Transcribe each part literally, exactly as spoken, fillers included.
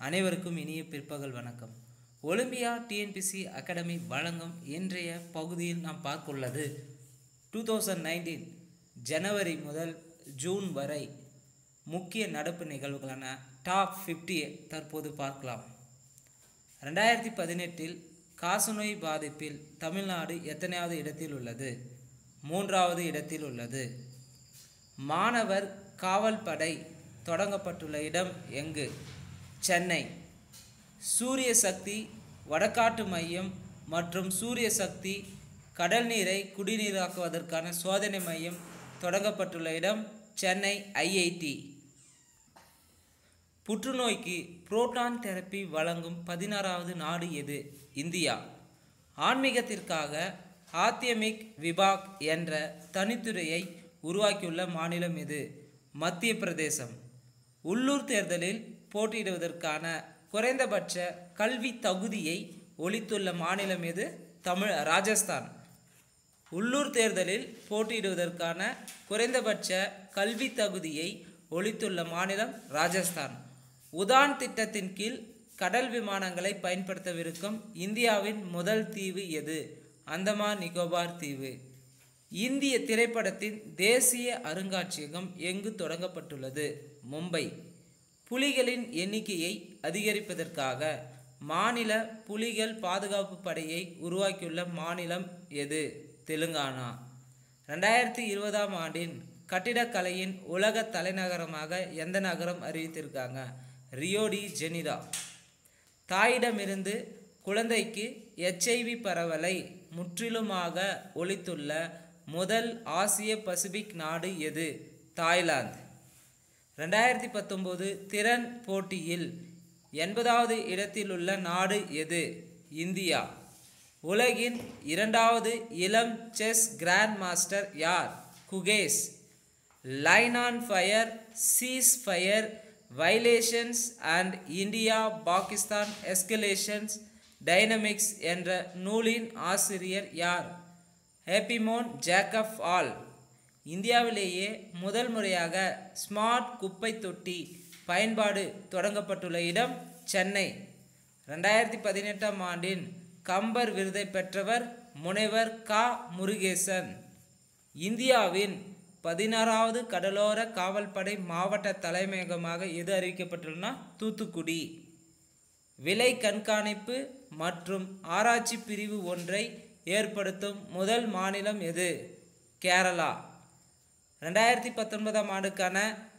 அனைவருக்கும் இனிய பிற்பகல் வணக்கம். ஒலிம்பியா டிஎன்பிசி அகாடமி வழங்கும் இன்றைய பகுதியில் நாம் பார்க்க உள்ளது டூ தௌசண்ட் நைன்டீன் ஜனவரி முதல் ஜூன் வரை முக்கிய நடப்பு நிகழ்வுகளான டாப் ஃபிஃப்டியை தற்போது பார்க்கலாம். ரெண்டாயிரத்தி பதினெட்டில் காசநோய் பாதிப்பில் தமிழ்நாடு எத்தனையாவது இடத்தில் உள்ளது? மூன்றாவது இடத்தில் உள்ளது. மாணவர் காவல் படை தொடங்கப்பட்டுள்ள இடம் எங்கு? சென்னை. சூரிய சக்தி வடகாட்டு மையம் மற்றும் சூரிய சக்தி கடல் நீரை குடிநீராக்குவதற்கான சோதனை மையம் தொடங்கப்பட்டுள்ள இடம் சென்னை ஐஐடி. புற்றுநோய்க்கு புரோட்டான் தெரப்பி வழங்கும் பதினாறாவது நாடு எது? இந்தியா. ஆன்மீகத்திற்காக ஆத்தியமிக் விபாக் என்ற தனித்துறையை உருவாக்கியுள்ள மாநிலம் எது? மத்திய பிரதேசம். உள்ளூர் தேர்தலில் போட்டியிடுவதற்கான குறைந்தபட்ச கல்வி தகுதியை ஒழித்துள்ள மாநிலம் எது? தமிழ் ராஜஸ்தான். உள்ளூர் தேர்தலில் போட்டியிடுவதற்கான குறைந்தபட்ச கல்வி தகுதியை ஒழித்துள்ள மாநிலம் ராஜஸ்தான். உதான் திட்டத்தின் கீழ் கடல் விமானங்களை பயன்படுத்தவிருக்கும் இந்தியாவின் முதல் தீவு எது? அந்தமான் நிக்கோபார் தீவு. இந்திய திரைப்படத்தின் தேசிய அருங்காட்சியகம் எங்கு தொடங்கப்பட்டுள்ளது? மும்பை. புலிகளின் எண்ணிக்கையை அதிகரிப்பதற்காக மாநில புலிகள் பாதுகாப்பு படையை உருவாக்கியுள்ள மாநிலம் எது? தெலுங்கானா. ரெண்டாயிரத்தி இருபதாம் ஆண்டின் கட்டிடக்கலையின் உலக தலைநகரமாக எந்த நகரம் அறிவித்திருக்காங்க? Rio de Janeiro. தாயிடமிருந்து குழந்தைக்கு எச்ஐவி பரவலை முற்றிலுமாக ஒழித்துள்ள முதல் ஆசிய பசிபிக் நாடு எது? தாய்லாந்து. ரெண்டாயிரத்தி பத்தொம்போது திறன் போட்டியில் எண்பதாவது இடத்தில் உள்ள நாடு எது? இந்தியா. உலகின் இரண்டாவது இளம் செஸ் கிராண்ட் மாஸ்டர் யார்? Gukesh. Line on fire, cease fire, violations and India Pakistan escalations dynamics என்ற நூலின் ஆசிரியர் யார்? ஹேப்பிமோன் ஜேக்கப் ஆல். இந்தியாவிலேயே முதல் முறையாக ஸ்மார்ட் குப்பை தொட்டி பயன்பாடு தொடங்கப்பட்டுள்ள இடம் சென்னை. ரெண்டாயிரத்தி பதினெட்டாம் ஆண்டின் கம்பர் விருதை பெற்றவர் முனைவர் கா முருகேசன். இந்தியாவின் பதினாறாவது கடலோர காவல்படை மாவட்ட தலைமையகமாக எது அறிவிக்கப்பட்டுள்ளனா? தூத்துக்குடி. விலை கண்காணிப்பு மற்றும் ஆராய்ச்சி பிரிவு ஒன்றை ஏற்படுத்தும் முதல் மாநிலம் எது? கேரளா. ரெண்டாயிரத்தி பத்தொன்பதாம் ஆண்டுக்கான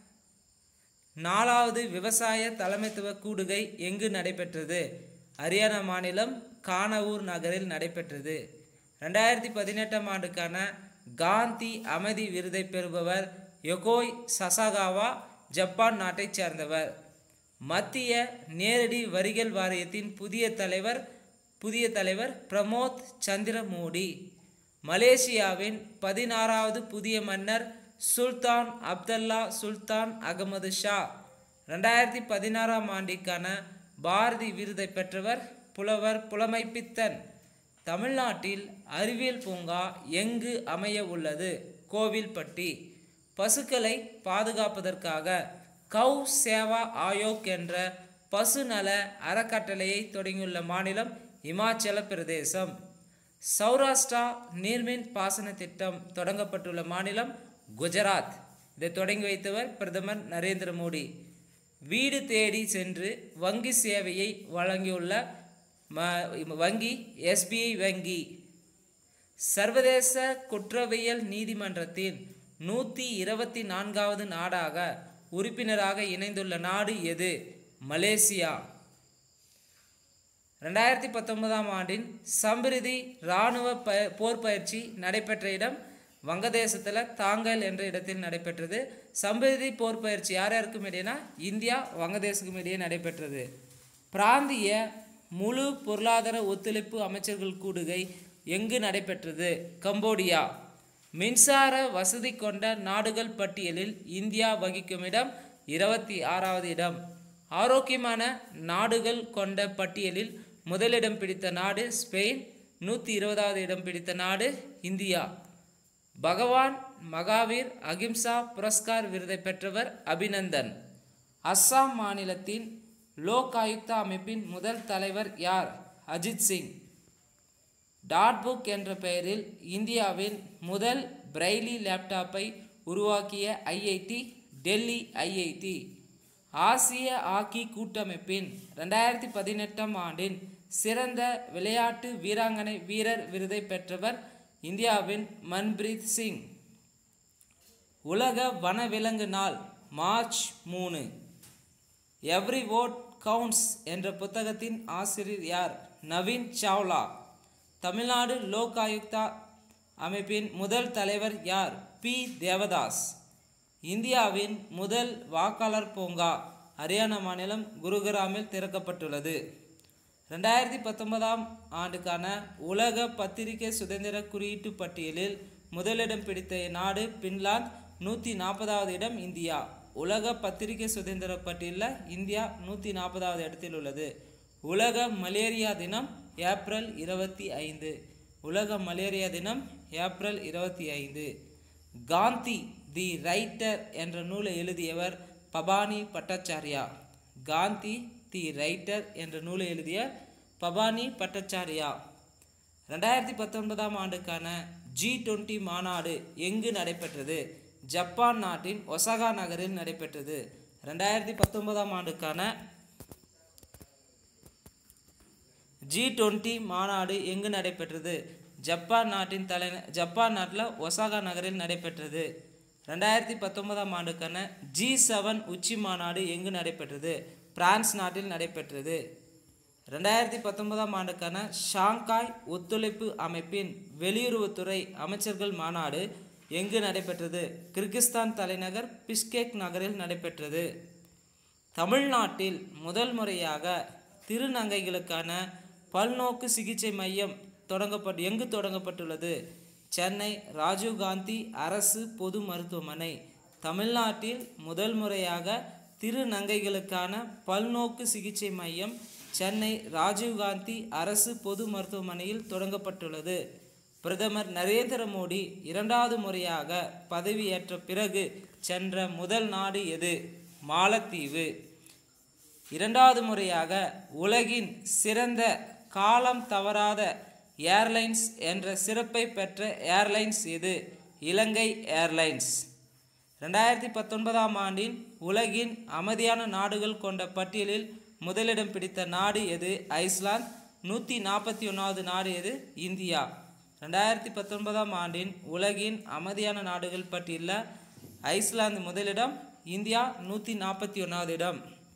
நாலாவது விவசாய தலைமைத்துவ கூடுகை எங்கு நடைபெற்றது? ஹரியானா மாநிலம் கானவூர் நகரில் நடைபெற்றது. ரெண்டாயிரத்தி பதினெட்டாம் ஆண்டுக்கான காந்தி அமைதி விருதை பெறுபவர் யோகோய் சசாகாவா, ஜப்பான் நாட்டைச் சேர்ந்தவர். மத்திய நேரடி வரிகள் வாரியத்தின் புதிய தலைவர் புதிய தலைவர் பிரமோத் சந்திர மோடி. மலேசியாவின் பதினாறாவது புதிய மன்னர் சுல்தான் அப்துல்லா சுல்தான் அகமது ஷா. ரெண்டாயிரத்தி பதினாறாம் ஆண்டிற்கான பாரதி விருதை பெற்றவர் புலவர் புலமைப்பித்தன். தமிழ்நாட்டில் அறிவியல் பூங்கா எங்கு அமைய உள்ளது? கோவில்பட்டி. பசுக்களை பாதுகாப்பதற்காக கௌ சேவா ஆயோக் என்ற பசுநல அறக்கட்டளையை தொடங்கியுள்ள மாநிலம் இமாச்சல பிரதேசம். சௌராஷ்டிரா நீர்மின் பாசன திட்டம் தொடங்கப்பட்டுள்ள மாநிலம் குஜராத். இதை தொடங்கி வைத்தவர் பிரதமர் நரேந்திர மோடி. வீடு தேடி சென்று வங்கி சேவையை வழங்கியுள்ள வங்கி எஸ்பிஐ வங்கி. சர்வதேச குற்றவியல் நீதிமன்றத்தின் நூற்றி இருபத்தி நான்காவது நாடாக உறுப்பினராக இணைந்துள்ள நாடு எது? மலேசியா. ரெண்டாயிரத்தி பத்தொன்பதாம் ஆண்டின் சம்பிரிதி இராணுவ ப போர் பயிற்சி நடைபெற்ற இடம் வங்கதேசத்தில் தாங்கல் என்ற இடத்தில் நடைபெற்றது. சம்பிரிதி போர் பயிற்சி யார் யாருக்கும் இடையேனா? இந்தியா வங்கதேசத்துக்கும் இடையே நடைபெற்றது. பிராந்திய முழு பொருளாதார ஒத்துழைப்பு அமைச்சர்கள் கூடுகை எங்கு நடைபெற்றது? கம்போடியா. மின்சார வசதி கொண்ட நாடுகள் பட்டியலில் இந்தியா வகிக்கும் இடம் இருபத்தி ஆறாவது இடம். ஆரோக்கியமான நாடுகள் கொண்ட பட்டியலில் முதலிடம் பிடித்த நாடு ஸ்பெயின். நூற்றி இருபதாவது இடம் பிடித்த நாடு இந்தியா. பகவான் மகாவீர் அகிம்சா புரஸ்கார் விருதை பெற்றவர் அபிநந்தன். அஸ்ஸாம் மாநிலத்தின் லோக் ஆயுக்தா அமைப்பின் முதல் தலைவர் யார்? அஜித் சிங். டாட்புக் என்ற பெயரில் இந்தியாவின் முதல் பிரெய்லி லேப்டாப்பை உருவாக்கிய ஐஐடி டெல்லி ஐஐடி. ஆசிய ஹாக்கி கூட்டமைப்பின் ரெண்டாயிரத்தி பதினெட்டாம் ஆண்டின் சிறந்த விளையாட்டு வீராங்கனை வீரர் விருதை பெற்றவர் இந்தியாவின் மன்பிரீத் சிங். உலக வனவிலங்கு நாள் மார்ச் மூணு. எவ்ரி வோட் கவுண்ட்ஸ் என்ற புத்தகத்தின் ஆசிரியர் யார்? நவீன் சாவ்லா. தமிழ்நாடு லோக் ஆயுக்தா அமைப்பின் முதல் தலைவர் யார்? பி தேவதாஸ். இந்தியாவின் முதல் வாக்காளர் பூங்கா ஹரியானா மாநிலம் குருகிராமில் திறக்கப்பட்டுள்ளது. ரெண்டாயிரத்தி பத்தொன்பதாம் ஆண்டுக்கான உலக பத்திரிகை சுதந்திர குறியீட்டு பட்டியலில் முதலிடம் பிடித்த நாடு பின்லாந்து. நூற்றி நாற்பதாவது இடம் இந்தியா. உலக பத்திரிகை சுதந்திர பட்டியலில் இந்தியா நூற்றி நாற்பதாவது இடத்தில் உள்ளது. உலக மலேரியா தினம் ஏப்ரல் இருபத்தி ஐந்து. உலக மலேரியா தினம் ஏப்ரல் இருபத்தி ஐந்து. காந்தி தி ரைட்டர் என்ற நூலை எழுதியவர் பபானி பட்டாச்சார்யா. காந்தி தி ரைட்டர் என்ற நூலை எழுதிய பபானி பட்டாச்சார்யா. ரெண்டாயிரத்தி பத்தொன்பதாம் ஆண்டுக்கான ஜி டுவெண்ட்டி மாநாடு எங்கு நடைபெற்றது? ஜப்பான் நாட்டின் ஒசாகா நகரில் நடைபெற்றது. ரெண்டாயிரத்தி பத்தொன்பதாம் ஆண்டுக்கான ஜி டுவெண்ட்டி மாநாடு எங்கு நடைபெற்றது? ஜப்பான் நாட்டின் தலை ஜப்பான் நாட்டில் ஒசாகா நகரில் நடைபெற்றது. ரெண்டாயிரத்தி பத்தொன்பதாம் ஆண்டுக்கான ஜி செவன் உச்சி மாநாடு எங்கு நடைபெற்றது? பிரான்ஸ் நாட்டில் நடைபெற்றது. ரெண்டாயிரத்தி பத்தொன்பதாம் ஆண்டுக்கான ஷாங்காய் ஒத்துழைப்பு அமைப்பின் வெளியுறவுத்துறை அமைச்சர்கள் மாநாடு எங்கு நடைபெற்றது? கிர்கிஸ்தான் தலைநகர் பிஷ்கெக் நகரில் நடைபெற்றது. தமிழ்நாட்டில் முதல் முறையாக திருநங்கைகளுக்கான பல்நோக்கு சிகிச்சை மையம் தொடங்கப்பட்டு எங்கு தொடங்கப்பட்டுள்ளது? சென்னை ராஜீவ்காந்தி அரசு பொது மருத்துவமனை. தமிழ்நாட்டில் முதல் முறையாக திருநங்கைகளுக்கான பல்நோக்கு சிகிச்சை மையம் சென்னை ராஜீவ்காந்தி அரசு பொது மருத்துவமனையில் தொடங்கப்பட்டுள்ளது. பிரதமர் நரேந்திர மோடி இரண்டாவது முறையாக பதவியேற்ற பிறகு சென்ற முதல் நாடு எது? மாலத்தீவு. இரண்டாவது முறையாக உலகின் சிறந்த காலம் தவறாத ஏர்லைன்ஸ் என்ற சிறப்பை பெற்ற ஏர்லைன்ஸ் எது? இலங்கை ஏர்லைன்ஸ். ரெண்டாயிரத்தி பத்தொன்பதாம் ஆண்டின் உலகின் அமைதியான நாடுகள் கொண்ட பட்டியலில் முதலிடம் பிடித்த நாடு எது? ஐஸ்லாந்து. நூற்றி நாற்பத்தி ஒன்றாவது நாடு எது? இந்தியா. ரெண்டாயிரத்தி பத்தொன்பதாம் ஆண்டின் உலகின் அமைதியான நாடுகள் பட்டியலில் ஐஸ்லாந்து முதலிடம், இந்தியா நூற்றி நாற்பத்தி ஒன்றாவது இடம்.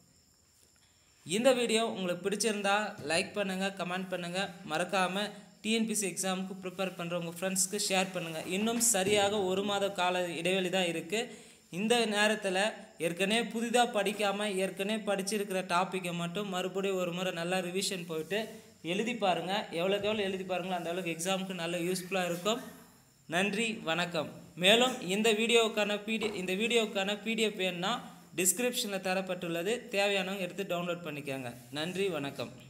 இந்த வீடியோ உங்களுக்கு பிடிச்சிருந்தா லைக் பண்ணுங்கள், கமெண்ட் பண்ணுங்கள். மறக்காமல் டிஎன்பிசி எக்ஸாமுக்கு ப்ரிப்பேர் பண்ணுற உங்கள் ஃப்ரெண்ட்ஸ்க்கு ஷேர் பண்ணுங்கள். இன்னும் சரியாக ஒரு மாத கால இடைவெளி தான் இருக்குது. இந்த நேரத்தில் ஏற்கனவே புதிதாக படிக்காமல் ஏற்கனவே படிச்சிருக்கிற டாப்பிக்கை மட்டும் மறுபடியும் ஒரு முறை நல்லா ரிவிஷன் போயிட்டு எழுதி பாருங்கள். எவ்வளோக்கு எவ்வளோ எழுதி பாருங்களோ அந்த அளவுக்கு எக்ஸாமுக்கு நல்ல யூஸ்ஃபுல்லாக இருக்கும். நன்றி, வணக்கம். மேலும் இந்த வீடியோவுக்கான பிடி இந்த வீடியோவுக்கான பிடிஎஃப் வேணுன்னா டிஸ்கிரிப்ஷனில் தரப்பட்டுள்ளது. தேவையானவங்க எடுத்து டவுன்லோட் பண்ணிக்கோங்க. நன்றி, வணக்கம்.